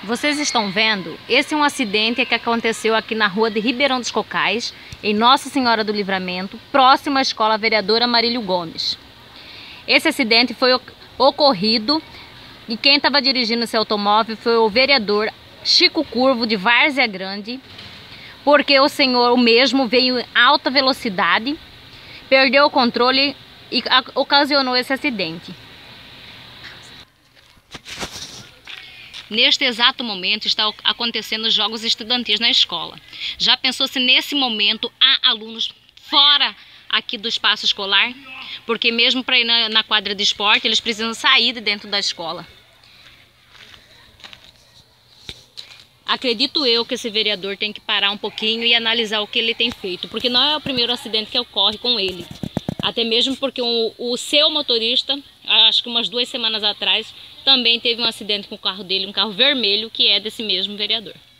Vocês estão vendo? Esse é um acidente que aconteceu aqui na rua de Ribeirão dos Cocais, em Nossa Senhora do Livramento, próximo à Escola Vereadora Marílio Gomes. Esse acidente foi ocorrido e quem estava dirigindo esse automóvel foi o vereador Chico Curvo, de Várzea Grande, porque o senhor mesmo veio em alta velocidade, perdeu o controle e ocasionou esse acidente. Neste exato momento está acontecendo os jogos estudantis na escola. Já pensou se nesse momento há alunos fora aqui do espaço escolar? Porque mesmo para ir na quadra de esporte, eles precisam sair de dentro da escola. Acredito eu que esse vereador tem que parar um pouquinho e analisar o que ele tem feito, porque não é o primeiro acidente que ocorre com ele. Até mesmo porque o seu motorista, acho que umas 2 semanas atrás, também teve um acidente com o carro dele, um carro vermelho, que é desse mesmo vereador.